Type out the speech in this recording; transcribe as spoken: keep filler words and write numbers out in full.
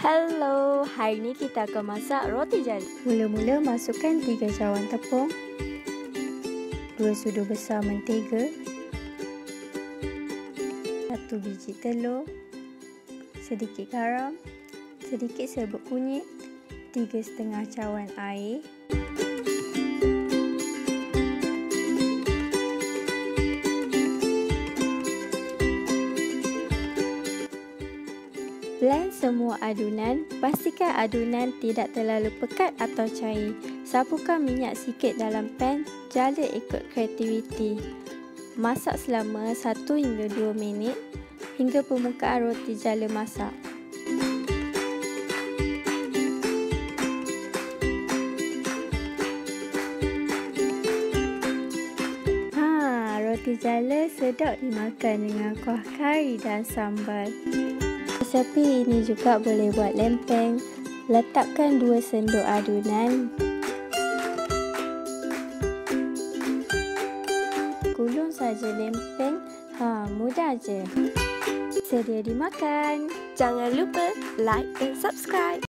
Hello, hari ni kita akan masak roti jala. Mula-mula masukkan tiga cawan tepung, dua sudu besar mentega, satu biji telur, sedikit garam, sedikit serbuk kunyit, tiga setengah cawan air, blend semua adunan. Pastikan adunan tidak terlalu pekat atau cair. Sapukan minyak sikit dalam pan. Jala ikut kreativiti. Masak selama satu hingga dua minit hingga permukaan roti jala masak. Ha, roti jala sedap dimakan dengan kuah kari dan sambal. Resepi ini juga boleh buat lempeng. Letakkan dua sendok adunan. Gulung saja lempeng. Ha, mudah je. Sedia dimakan. Jangan lupa like dan subscribe.